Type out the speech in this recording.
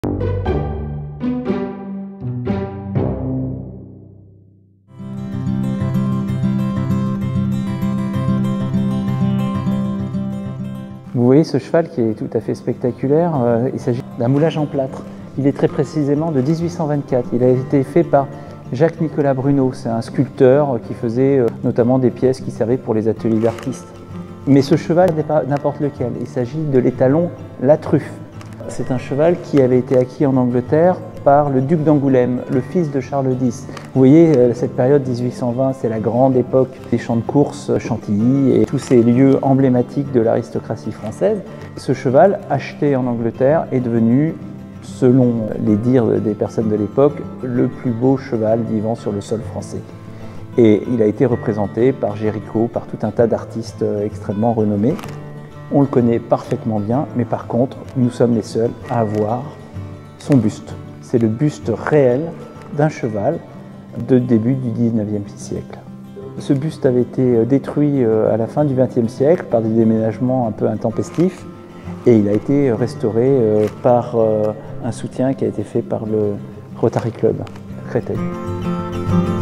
Vous voyez ce cheval qui est tout à fait spectaculaire, il s'agit d'un moulage en plâtre. Il est très précisément de 1824. Il a été fait par Jacques-Nicolas Bruno. C'est un sculpteur qui faisait notamment des pièces qui servaient pour les ateliers d'artistes. Mais ce cheval n'est pas n'importe lequel. Il s'agit de l'étalon La Truffe. C'est un cheval qui avait été acquis en Angleterre par le duc d'Angoulême, le fils de Charles X. Vous voyez, cette période 1820, c'est la grande époque des champs de course, Chantilly et tous ces lieux emblématiques de l'aristocratie française. Ce cheval, acheté en Angleterre, est devenu, selon les dires des personnes de l'époque, le plus beau cheval vivant sur le sol français. Et il a été représenté par Géricault, par tout un tas d'artistes extrêmement renommés. On le connaît parfaitement bien, mais par contre, nous sommes les seuls à avoir son buste. C'est le buste réel d'un cheval de début du 19e siècle. Ce buste avait été détruit à la fin du 20e siècle par des déménagements un peu intempestifs et il a été restauré par un soutien qui a été fait par le Rotary Club Créteil.